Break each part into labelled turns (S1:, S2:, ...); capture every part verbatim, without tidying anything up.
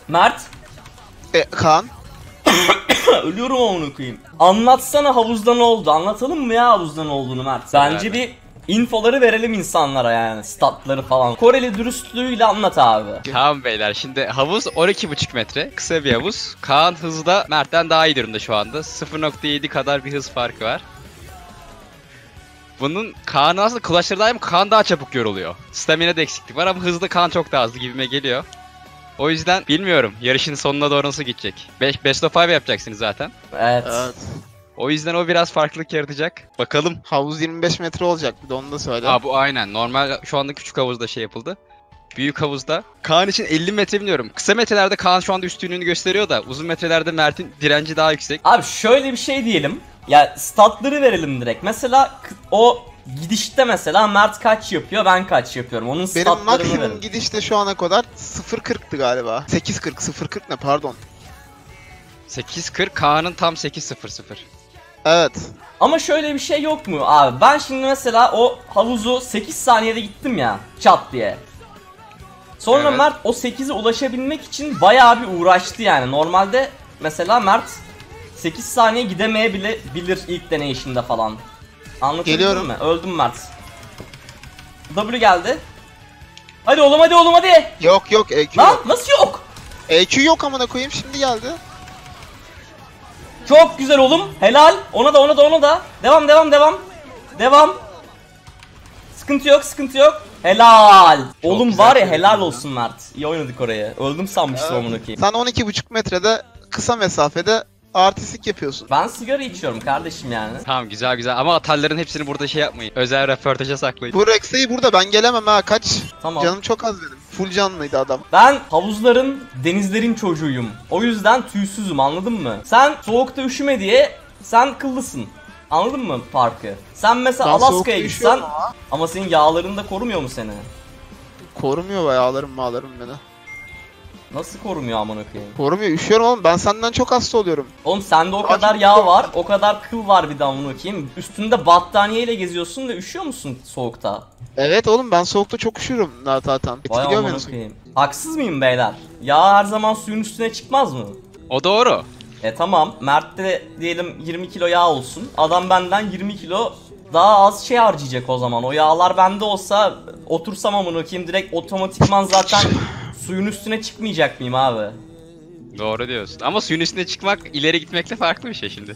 S1: Mert.
S2: E, Kaan.
S1: Ölüyorum onu koyayım. Anlatsana havuzda ne oldu? Anlatalım mı ya havuzda ne olduğunu Mert? Bence bir infoları verelim insanlara yani. Statları falan. Koreli dürüstlüğüyle anlat abi.
S3: Tamam beyler, şimdi havuz on iki buçuk metre. Kısa bir havuz. Kaan hızı da Mert'ten daha iyi durumda şu anda. sıfır nokta yedi kadar bir hız farkı var. Bunun Kaan'ın aslında clutch'lardayım, Kaan daha çabuk yoruluyor. Stamina'da eksiklik var ama hızlı Kaan çok daha hızlı gibime geliyor. O yüzden bilmiyorum yarışın sonuna doğru nasıl gidecek. beş best of five yapacaksınız zaten.
S1: Evet.
S2: Evet.
S3: O yüzden o biraz farklılık yaratacak. Bakalım.
S2: Havuz yirmi beş metre olacak, bir de onu da söyle.
S3: Aa bu aynen. Normal şu anda küçük havuzda şey yapıldı. Büyük havuzda. Kaan için elli metre biliyorum. Kısa metrelerde Kaan şu anda üstünlüğünü gösteriyor da uzun metrelerde Mert'in direnci daha yüksek.
S1: Abi şöyle bir şey diyelim. Ya statları verelim direkt. Mesela o gidişte mesela Mert kaç yapıyor, ben kaç yapıyorum. Onun
S2: Benim
S1: statlarını
S2: maksimum
S1: verelim.
S2: gidişte şu ana kadar sıfır kırktı galiba. sekiz kırk, sıfır kırk ne pardon.
S3: sekiz kırk, Kaan'ın tam sekiz sıfır sıfır.
S2: Evet.
S1: Ama şöyle bir şey yok mu abi? Ben şimdi mesela o havuzu sekiz saniyede gittim ya, çat diye. Sonra
S3: Evet.
S1: Mert o sekize ulaşabilmek için bayağı bir uğraştı yani. Normalde mesela Mert sekiz saniye gidemeyebilir ilk deneyişinde falan. Anlatabildim
S2: Geliyorum.
S1: mi? Öldüm Mert. W geldi. Hadi oğlum hadi oğlum hadi.
S2: Yok yok E Q
S1: Lan
S2: yok.
S1: nasıl yok?
S2: E Q yok amına koyayım, şimdi geldi.
S1: Çok güzel oğlum. Helal. Ona da ona da ona da. Devam devam devam. Devam. Sıkıntı yok sıkıntı yok. Helal. Oğlum
S3: güzel
S1: var ya
S3: söyledin
S1: helal
S3: ya.
S1: olsun Mert. İyi oynadık oraya. Öldüm sanmıştım
S2: Evet.
S1: amına koyayım.
S2: Sen on iki buçuk metrede kısa mesafede artistik yapıyorsun.
S1: Ben sigara içiyorum kardeşim yani.
S3: Tamam güzel güzel ama atarların hepsini burada şey yapmayın. Özel röportaja saklayın.
S2: Bu Rex'e burada ben gelemem ha, kaç.
S1: Tamam.
S2: Canım çok az benim. Full canlıydı adam.
S1: Ben havuzların, denizlerin çocuğuyum. O yüzden tüysüzüm anladın mı? Sen soğukta üşüme diye sen kıllısın. Anladın mı farkı? Sen mesela
S2: Ben
S1: Alaska'ya
S2: soğukta
S1: gitsen
S2: üşüyorum ama.
S1: ama senin yağların da korumuyor mu seni?
S2: Korumuyor bayağı, ağlarım mağlarım beni.
S1: Nasıl korumuyor amına koyayım?
S2: Korumuyor, üşüyorum oğlum, ben senden çok hasta oluyorum.
S1: Oğlum sende o
S2: Daha
S1: kadar
S2: çok
S1: yağ
S2: yok.
S1: var, o kadar kıl var bir daha amına koyayım. Üstünde battaniyeyle geziyorsun ve üşüyor musun soğukta?
S2: Evet oğlum, ben soğukta çok üşüyorum zaten.
S1: Vay
S2: Etkiliyor
S1: amına
S2: beni soğuk.
S1: koyayım. Haksız mıyım beyler? Yağ her zaman suyun üstüne çıkmaz mı?
S3: O doğru.
S1: E tamam, Mert'te diyelim yirmi kilo yağ olsun. Adam benden yirmi kilo daha az şey harcayacak o zaman. O yağlar bende olsa otursam amına koyayım direkt otomatikman zaten suyun üstüne çıkmayacak mıyım abi?
S3: Doğru diyorsun. Ama suyun üstüne çıkmak ileri gitmekle farklı bir şey şimdi.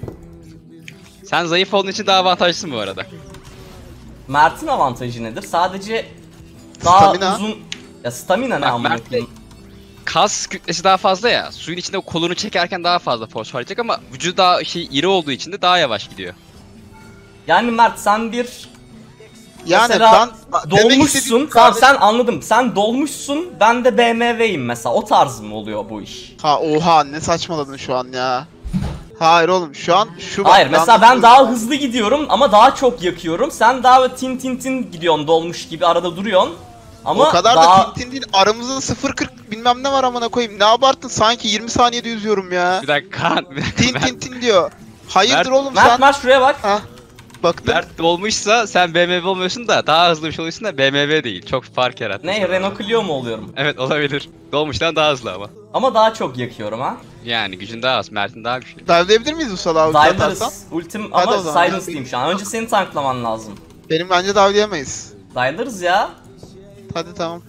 S3: Sen zayıf olduğun için daha avantajlısın bu arada.
S1: Mert'in avantajı nedir? Sadece daha
S2: Stamina.
S1: uzun... Ya stamina ne
S3: Bak,
S1: amına
S3: Mert de-
S1: koyayım?
S3: Kas kütlesi daha fazla ya. Suyun içinde o kolunu çekerken daha fazla force harcayacak ama vücudu daha şey iri olduğu için de daha yavaş gidiyor.
S1: Yani Mert sen bir
S2: Yani
S1: mesela
S2: ben demek
S1: dolmuşsun.
S2: istediğim
S1: Tamam
S2: kardeşim-
S1: sen anladım. Sen dolmuşsun. Ben de B M W'yim mesela. O tarz mı oluyor bu iş?
S2: Ha oha, ne saçmaladın şu an ya. Hayır oğlum, şu an şu
S1: Hayır
S2: bak,
S1: mesela ben
S2: anlatıyorum.
S1: daha hızlı gidiyorum ama daha çok yakıyorum. Sen daha böyle tin tin tin gidiyorsun dolmuş gibi arada duruyorsun. Ama
S2: O kadar
S1: daha...
S2: da tin tin değil, aramızda sıfır kırk bilmem ne var amına koyayım. Ne abarttın, sanki yirmi saniyede yüzüyorum ya.
S3: Bir dakika Kaan. bir dakika,
S2: Tin
S3: Mert-
S2: tin tin diyor. Hayırdır
S3: Mert-
S2: oğlum
S1: Mert
S2: sen?
S1: Mert şuraya bak.
S2: Ha. Baktım.
S3: Mert olmuşsa sen B M W olmuyorsun da daha hızlı bir şey oluyorsun da B M W değil. Çok fark yarattı.
S1: Ne
S3: sana.
S1: Renault Clio mu oluyorum?
S3: Evet olabilir. Dolmuştan daha hızlı ama.
S1: Ama daha çok yakıyorum ha.
S3: Yani gücün daha az, Mert'in daha güçlü.
S2: Dive'leyebilir miyiz bu salağı ulti atarsan?
S1: Dive'larız. Ultim
S2: Hadi
S1: ama
S2: o zaman.
S1: silence'lıyım şu an. Önce seni tanklaman lazım.
S2: Benim bence dive'leyemeyiz.
S1: Dive'larız ya.
S2: Hadi tamam.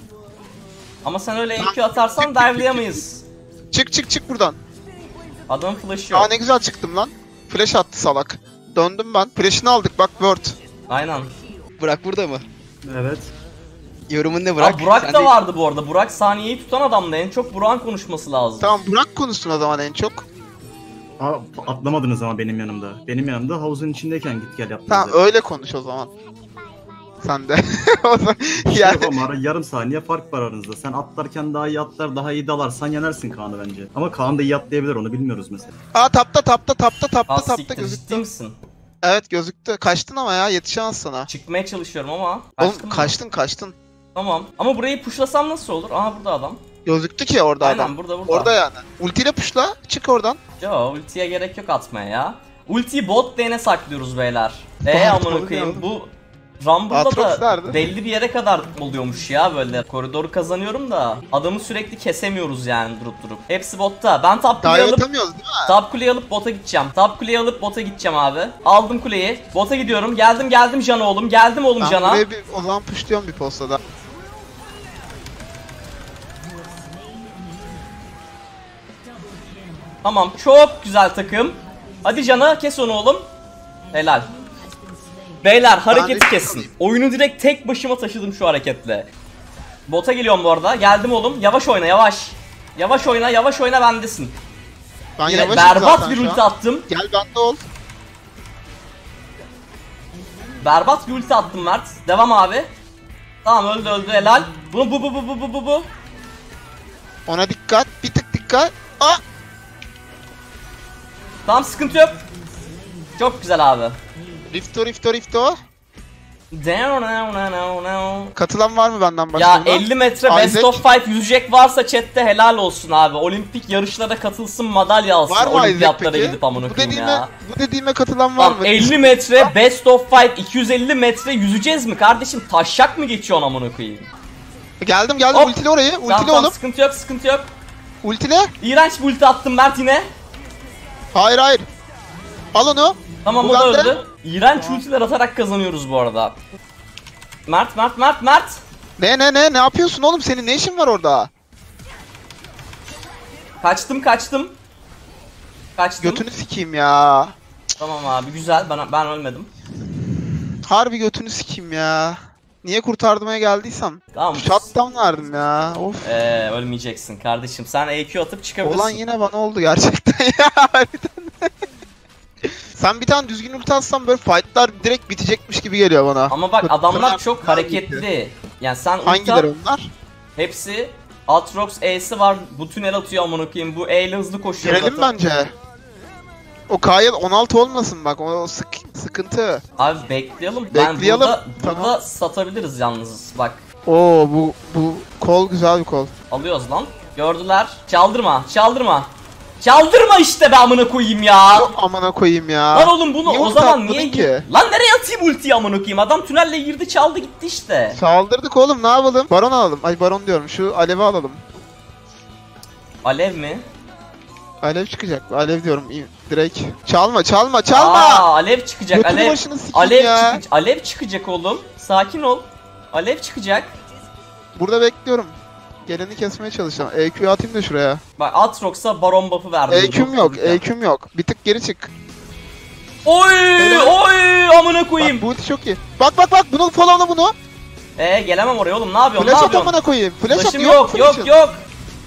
S1: Ama sen öyle E Q atarsan dive'layamayız.
S2: Çık çık çık buradan.
S1: Adamın flash'ı yok.
S2: Aa ne güzel çıktım lan. Flash attı salak. Döndüm ben. Flash'ını aldık bak, Word.
S1: Aynen.
S3: Burak burada mı?
S4: Evet.
S3: Yorumun ne
S1: Burak,
S3: Burak?
S1: Burak
S3: Sen
S1: da
S3: de-
S1: vardı bu arada. Burak saniyeyi tutan adamdı. En çok Burak'ın konuşması lazım.
S2: Tamam, Burak konuşsun o zaman en çok.
S4: Aa, atlamadınız ama benim yanımda. Benim yanımda havuzun içindeyken git gel yaptınız.
S2: Tamam
S4: hep.
S2: öyle konuş o zaman. Sen de. O zaman-
S4: Bir şey
S2: yani
S4: yapamam, ara- yarım saniye fark var aranızda. Sen atlarken daha iyi atlar, daha iyi dalarsan yenersin Kaan'ı bence. Ama Kaan da iyi atlayabilir, onu bilmiyoruz mesela.
S2: Aa tapta tapta tapta tapta
S1: Az
S2: tapta
S1: siktir,
S2: gözüktü.
S1: ciddi misin?
S2: Evet gözüktü. Kaçtın ama ya, yetişemez sana.
S1: Çıkmaya çalışıyorum ama.
S2: Oğlum
S1: Kaçtın mı?
S2: kaçtın kaçtın.
S1: Tamam. Ama burayı pushlasam nasıl olur? Aha burada adam.
S2: Gözüktü ki orada
S1: Aynen
S2: adam.
S1: burada burada.
S2: Orada yani. Ultiyle pushla, çık oradan.
S1: Yo ultiye gerek yok atmaya ya. Ultiyi bot lane'e saklıyoruz beyler. Eee
S2: Tamam,
S1: amına
S2: tamam,
S1: koyayım
S2: tamam.
S1: bu Rumble'da
S2: Aatrox
S1: da
S2: nerede?
S1: belli bir yere kadar oluyormuş ya böyle. Koridoru kazanıyorum da adamı sürekli kesemiyoruz yani durup durup. Hepsi botta. Ben top kuleyi
S2: Daha
S1: alıp
S2: atamıyoruz değil mi?
S1: top kuleyi alıp bota gideceğim. Top kuleyi alıp bota gideceğim abi. Aldım kuleyi. Bota gidiyorum. Geldim geldim Can'a oğlum. Geldim oğlum
S2: Ben
S1: Can'a.
S2: buraya bir, o zaman pushluyorum bir postada.
S1: Tamam çok güzel takım. Hadi Can'a kes onu oğlum. Helal. Beyler hareketi
S2: Ben de-
S1: kesin. Oyunu direkt tek başıma taşıdım şu hareketle. Bota geliyorum bu arada. Geldim oğlum. Yavaş oyna yavaş. Yavaş oyna yavaş oyna bendesin.
S2: Ben
S1: Yine
S2: yavaşım
S1: berbat
S2: zaten
S1: bir
S2: şu
S1: ulti
S2: an.
S1: attım.
S2: Gel bende ol.
S1: Berbat bir ulti attım Mert. Devam abi. Tamam öldü öldü helal. Bu bu bu bu bu bu bu bu.
S2: Ona dikkat. Bir tık dikkat. Aa!
S1: Tamam sıkıntı yok. Çok güzel abi.
S2: Rifto rifto rifto.
S1: Down, down, down, down.
S2: Katılan var mı benden başka
S1: Ya
S2: buna?
S1: elli metre best
S2: Isaac.
S1: of five yüzecek varsa chatte helal olsun abi. Olimpik yarışlara katılsın, madalya alsın.
S2: Var mı Isaac
S1: Olimpiyatlara
S2: peki?
S1: gidip amına
S2: Bu
S1: koyayım
S2: dediğime,
S1: ya.
S2: bu dediğime katılan var
S1: Tamam,
S2: mı?
S1: elli metre best of five iki yüz elli metre yüzeceğiz mi kardeşim? Taşak mı geçiyorsun amına koyayım?
S2: Geldim geldim
S1: Hop.
S2: ultile orayı.
S1: Tamam,
S2: Ultile
S1: tamam,
S2: oğlum.
S1: sıkıntı yok sıkıntı yok.
S2: Ultile.
S1: İğrenç bir ulti attım Mert yine.
S2: Hayır hayır. Al onu.
S1: Tamam
S2: Bu
S1: o da
S2: bende.
S1: öldü. İğrenç ultiler atarak kazanıyoruz bu arada. Mert Mert Mert Mert.
S2: Ne ne ne ne yapıyorsun oğlum? Senin ne işin var orada?
S1: Kaçtım kaçtım. Kaçtım.
S2: Götünü sikeyim ya.
S1: Tamam abi güzel ben ben ölmedim.
S2: Harbi götünü sikeyim ya. Niye kurtardımaya geldiysem.
S1: Tamam.
S2: Shutdown verdim ya. Of.
S1: Ee, ölmeyeceksin kardeşim. Sen E Q atıp çıkabilirsin.
S2: Olan yine bana oldu gerçekten ya. Harbiden. Sen bir tane düzgün ulti atsan böyle fightlar direkt bitecekmiş gibi geliyor bana.
S1: Ama bak
S2: Kır-
S1: adamlar
S2: kıran-
S1: çok hareketli. Yani sen ulti
S2: Hangileri
S1: at,
S2: onlar?
S1: hepsi Aatrox E'si var. Bu tünel atıyor amına koyayım. Bu E ile hızlı koşuyor.
S2: Girelim
S1: zaten.
S2: bence. O Kyle on altı olmasın bak, o sık sıkıntı.
S1: Abi bekleyelim. Ben
S2: Bekleyelim,
S1: burada,
S2: tamam.
S1: burada satabiliriz yalnız. Bak
S2: Oo bu bu kol güzel bir kol.
S1: alıyoruz lan. Gördüler. Çaldırma. Çaldırma. Çaldırma işte be amına koyayım ya.
S2: Amına koyayım ya.
S1: Lan oğlum bunu
S2: Niye
S1: o
S2: ulti
S1: zaman
S2: atmadın
S1: niye
S2: ki?
S1: Lan nereye atayım ultiyi amına koyayım? Adam tünelle girdi çaldı gitti işte.
S2: Saldırdık oğlum, ne yapalım? Baron alalım. Ay baron diyorum. Şu alevi alalım.
S1: Alev mi?
S2: Alev çıkacak. Alev diyorum. İyi, direkt. Çalma, çalma, çalma.
S1: Aa, alev çıkacak.
S2: Götünü
S1: Alev
S2: başını sikeyim
S1: alev
S2: ya.
S1: çıkacak. Alev çıkacak oğlum. Sakin ol. Alev çıkacak.
S2: Burada bekliyorum. Geleni kesmeye çalışacağım. E Q'yu atayım da şuraya.
S1: Bak Aatrox'a baron buff'ı verdim.
S2: E Q'm yok. E Q'm yok. Bir tık geri çık.
S1: Oy
S2: Helal.
S1: oy amına koyayım.
S2: Bak bu ulti çok iyi. Bak bak bak bunu followla bunu.
S1: Ee gelemem oraya oğlum. Ne yapıyorsun?
S2: Flash
S1: ne
S2: at
S1: yapıyorsun?
S2: amına koyayım. Flash at
S1: Flash'ım
S2: yok.
S1: yok yok
S2: flash'ın.
S1: yok.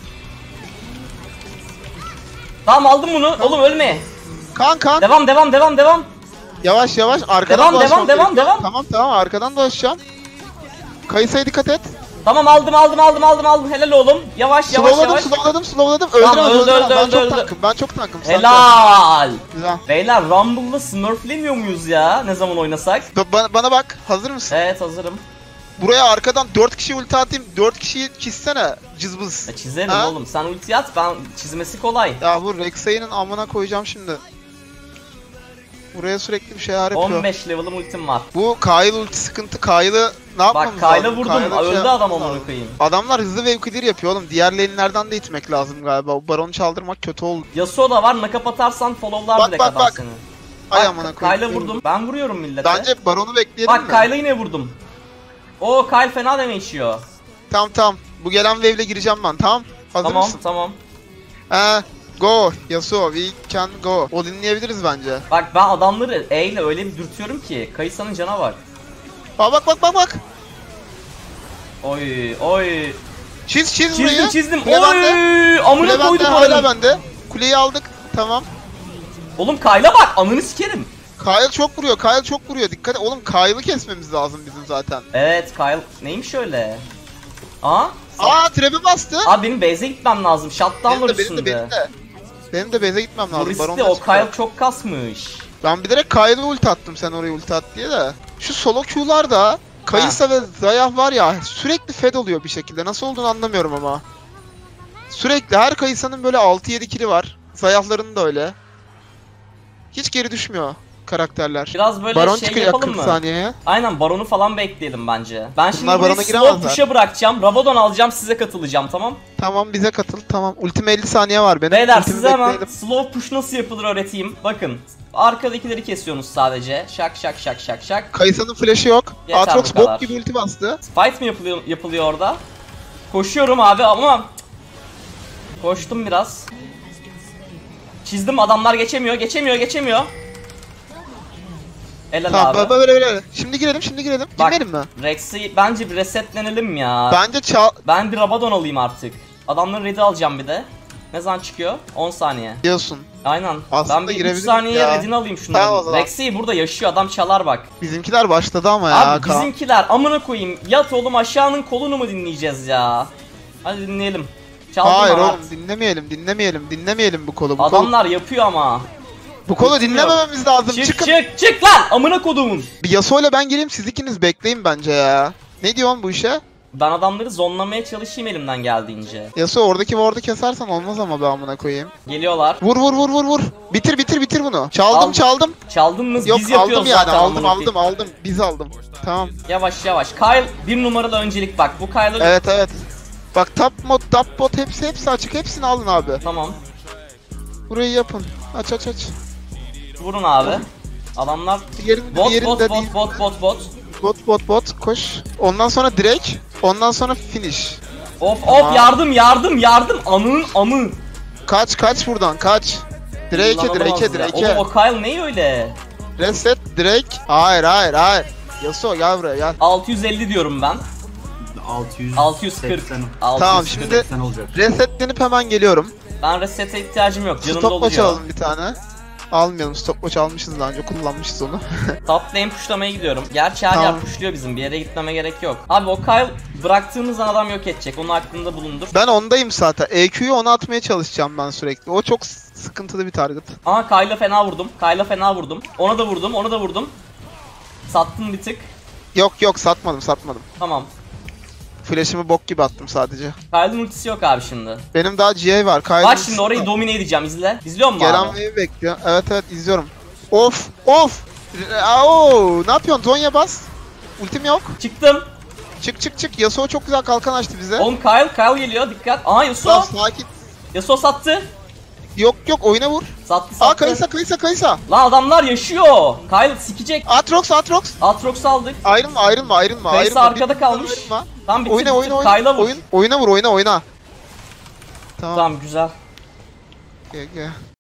S1: Tamam aldım bunu. Oğlum ölme.
S2: Kan kan.
S1: Devam devam devam devam.
S2: Yavaş yavaş arkadan
S1: Devam,
S2: dolaşmam
S1: devam, devam,
S2: gerekiyor.
S1: devam.
S2: Tamam tamam arkadan dolaşacağım. Kayısıya dikkat et.
S1: Tamam aldım aldım aldım aldım aldım. Helal oğlum. Yavaş yavaş
S2: Slowladım
S1: yavaş.
S2: slowladım slowladım.
S1: Tamam,
S2: Öldüremez
S1: öldü,
S2: öldüremez.
S1: öldü,
S2: Ben
S1: öldü,
S2: çok
S1: öldü.
S2: tankım. Ben çok tankım. Sen de.
S1: Helal.
S2: Güzel.
S1: Beyler Rumble'da smurflemiyor muyuz ya? Ne zaman oynasak?
S2: Ba- Bana, bana bak. Hazır mısın?
S1: Evet hazırım.
S2: Buraya arkadan dört kişi ulti atayım. dört kişiyi çizsene. Cızbız.
S1: Ya çizerim
S2: Ha?
S1: oğlum. Sen ulti at ben çizmesi kolay.
S2: Ya bu Rek'Sai'nin amına koyacağım şimdi. Buraya sürekli bir şeyler yapıyor.
S1: on beş level'ım ultim var.
S2: Bu Kyle ulti sıkıntı. Kyle'ı ne yapmamız
S1: Bak Kyle'a
S2: lazım?
S1: vurdum.
S2: Kyle'a şey
S1: Öldü
S2: yapmamız
S1: adam
S2: lazım.
S1: amına koyayım.
S2: Adamlar hızlı wave clear yapıyor oğlum. Diğer lane'lerden de itmek lazım galiba. O baronu çaldırmak kötü oldu.
S1: Yasuo da var. Nakap atarsan follow'lar
S2: Bak,
S1: direkt
S2: bak,
S1: adam
S2: bak.
S1: seni.
S2: Ay
S1: Bak,
S2: amına koyayım.
S1: Kyle'a vurdum. Ben vuruyorum millete.
S2: Bence baronu bekleyelim
S1: Bak
S2: mi?
S1: Kyle'a yine vurdum. O Kyle fena damage yiyor.
S2: Tamam tamam. Bu gelen wave'le gireceğim ben. Tamam. Hazır
S1: Tamam
S2: mısın?
S1: tamam.
S2: Ee, go. Yasuo. We can go. O dinleyebiliriz bence.
S1: Bak ben adamları E ile öyle bir dürtüyorum ki Kayısa'nın cana bak.
S2: Aa, bak bak bak bak.
S1: Oy oy.
S2: Çiz çiz
S1: Çizdim
S2: burayı.
S1: çizdim.
S2: Kule bende.
S1: Oy amına
S2: Kule bende.
S1: koydum
S2: Hala
S1: oranın.
S2: bende. Kuleyi aldık. Tamam.
S1: Oğlum Kyle'a bak ananı sikerim.
S2: Kyle çok vuruyor. Kyle çok vuruyor. Dikkat et. Oğlum Kyle'ı kesmemiz lazım bizim zaten.
S1: Evet Kyle neymiş öyle? Aa?
S2: Aa trap'e bastı.
S1: Abi benim base'e gitmem lazım. Shutdown
S2: Benim
S1: var
S2: de benim de
S1: üstünde.
S2: benim de. Benim de base'e gitmem
S1: Bu
S2: lazım.
S1: riskli
S2: Baron'da
S1: o
S2: çıktı.
S1: Kyle çok kasmış.
S2: Ben bir direkt Kyle'a ulti attım sen oraya ulti at diye de. Şu solo Q'larda Kayısa ve Zayah var ya sürekli fed oluyor bir şekilde. Nasıl olduğunu anlamıyorum ama. Sürekli her Kayısa'nın böyle altı yedi kili var. Zayahların da öyle. Hiç geri düşmüyor. karakterler.
S1: Biraz böyle
S2: Baron
S1: şey
S2: çıkacak
S1: yapalım
S2: kırk
S1: mı?
S2: saniyeye.
S1: Aynen Baron'u falan bekleyelim bence. Ben şimdi
S2: Bunlar
S1: burayı
S2: Baron'a
S1: slow
S2: giremezler.
S1: push'a bırakacağım. Rabadon alacağım, size katılacağım, tamam?
S2: Tamam bize katıl tamam. Ultime elli saniye var benim.
S1: Beyler
S2: Ultimi
S1: size hemen
S2: bekleyelim.
S1: slow push nasıl yapılır öğreteyim. Bakın. Arkadakileri kesiyorsunuz sadece. Şak şak şak şak şak.
S2: Kayısa'nın flash'ı yok.
S1: Yeter
S2: Aatrox
S1: bu kadar.
S2: bok gibi ulti bastı.
S1: Fight mi yapılıyor, yapılıyor orada? Koşuyorum abi ama... Koştum biraz. Çizdim, adamlar geçemiyor, geçemiyor, geçemiyor. Helal
S2: Tamam
S1: abi.
S2: böyle böyle böyle. Şimdi girelim şimdi girelim.
S1: Bak,
S2: Girmeyelim mi?
S1: Rex'i bence bir resetlenelim ya.
S2: Bence çal...
S1: Ben bir Rabadon alayım artık. Adamların red'i alacağım bir de. Ne zaman çıkıyor? on saniye.
S2: Diyorsun.
S1: Aynen.
S2: Aslında
S1: ben bir üç
S2: girebiliriz
S1: saniyeye
S2: ya.
S1: red'ini alayım şunların.
S2: Tamam o zaman.
S1: Rex'i burada yaşıyor, adam çalar bak.
S2: Bizimkiler başladı ama ya.
S1: Abi
S2: Kaan.
S1: bizimkiler amına koyayım. Yat oğlum, aşağının kolunu mu dinleyeceğiz ya? Hadi dinleyelim. Çaldım
S2: Hayır
S1: Anart.
S2: oğlum dinlemeyelim dinlemeyelim dinlemeyelim bu kolu. Bu, kolu,
S1: Adamlar yapıyor ama.
S2: bu kolu
S1: Bitmiyor.
S2: dinlemememiz lazım.
S1: Çık
S2: Çıkın.
S1: çık çık lan amına koduğumun.
S2: Bir Yasuo'yla ben gireyim siz ikiniz bekleyin bence ya. Ne diyorsun bu işe?
S1: Ben adamları zonlamaya çalışayım elimden geldiğince.
S2: Yasuo oradaki ward'u kesersen olmaz ama ben amına koyayım.
S1: Geliyorlar.
S2: Vur vur vur vur vur. Bitir bitir bitir bunu. Çaldım
S1: Aldım.
S2: çaldım.
S1: Çaldın mı?
S2: Yok
S1: Biz yapıyoruz
S2: aldım yani
S1: zaten.
S2: aldım
S1: amına
S2: aldım
S1: koyayım.
S2: aldım. Biz aldım. Tamam.
S1: Yavaş yavaş. Kyle bir numaralı öncelik bak. Bu Kyle'ı...
S2: Evet evet. Bak top mod, top bot hepsi hepsi açık. Hepsini alın abi.
S1: Tamam.
S2: Burayı yapın. Aç aç aç.
S1: Vurun abi. Adamlar...
S2: Diğerinde
S1: Bot
S2: diğerinde
S1: bot
S2: değil.
S1: bot bot bot bot.
S2: Bot bot bot koş. Ondan sonra direkt. Ondan sonra finish.
S1: Of
S2: Tamam.
S1: of yardım yardım yardım. Anın amı.
S2: Kaç kaç buradan kaç. Drake'e
S1: Kullanılamaz
S2: Drake'e
S1: ya.
S2: Drake'e.
S1: Oğlum o Kyle ne öyle?
S2: Reset Drake. Hayır hayır hayır. Yasuo gel buraya gel.
S1: altı yüz elli diyorum ben.
S4: altı yüz
S1: altı yüz kırk.
S4: seksen
S1: altı yüz
S2: Tamam,
S1: kırk.
S2: şimdi-
S4: seksen olacak.
S2: Resetlenip hemen geliyorum.
S1: Ben resete ihtiyacım yok. Canım
S2: Stopwatch
S1: doluyor.
S2: alalım bir tane. Almayalım, stopwatch almışız daha önce, kullanmışız onu.
S1: Top lane pushlamaya gidiyorum. Gerçi her
S2: Tamam.
S1: yer pushluyor bizim. Bir yere gitmeme gerek yok. Abi o Kyle bıraktığımız an adam yok edecek. Onun aklında bulundur.
S2: Ben ondayım zaten. E Q'yu ona atmaya çalışacağım ben sürekli. O çok s- sıkıntılı bir target.
S1: Aha Kyle'a fena vurdum. Kyle'a fena vurdum. Ona da vurdum. Ona da vurdum. Sattım bir tık.
S2: Yok yok satmadım satmadım.
S1: Tamam.
S2: Flash'ımı bok gibi attım sadece.
S1: Kyle'ın ultisi yok abi şimdi.
S2: Benim daha G A var. Kyle'ın
S1: Bak şimdi
S2: ultisi
S1: orayı
S2: var.
S1: domine edeceğim. İzle. İzliyor musun
S2: Gelen
S1: abi?
S2: wave'i bekliyor. Evet evet izliyorum. Of of. Oo, ne yapıyorsun? Zonya bas. Ultim yok.
S1: Çıktım.
S2: Çık çık çık. Yasuo çok güzel kalkan açtı bize.
S1: Oğlum Kyle, Kyle geliyor. Dikkat. Aha Yasuo.
S2: Tamam, sakin.
S1: Yasuo sattı.
S2: Yok yok oyuna vur.
S1: Sattı
S2: Aa
S1: sattı.
S2: Kaysa Kaysa Kaysa.
S1: Lan adamlar yaşıyor. Kyle sikecek.
S2: Atrox Atrox.
S1: Aatrox aldık.
S2: Ayrılma ayrılma ayrılma.
S1: Kaysa
S2: ayrılma.
S1: arkada
S2: Bir-
S1: kalmış.
S2: ayrılma.
S1: Tam bitir
S2: Oyna oyna
S1: bitir.
S2: oyna.
S1: Kyle'a vur.
S2: Oyun, oyuna vur oyna oyna. Tamam.
S1: Tamam güzel.
S2: G G.